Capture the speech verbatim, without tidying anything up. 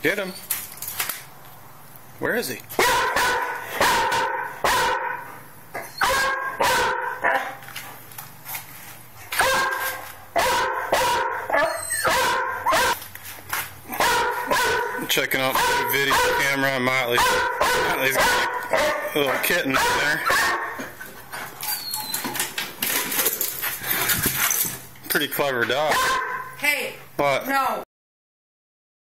Get him. Where is he? Checking out the video camera on Motley. Motley's got a little kitten up there. Pretty clever dog. Hey. But no.